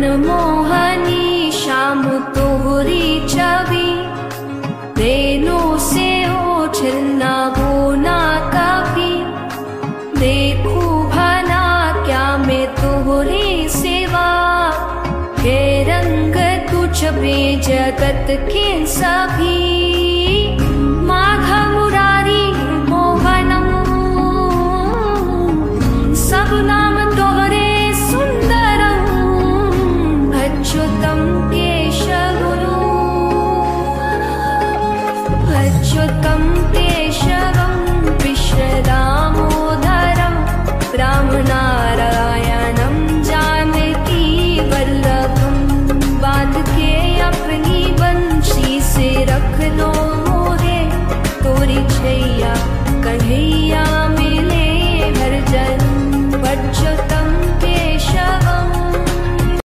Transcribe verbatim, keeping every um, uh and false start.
मनमोहनी श्याम तोहरी छवि, नैनों से ओझल ना वो ना कभी। देखूं भला क्या मैं तोहरी सिवा, के रंग तुझ में जगत के सभी।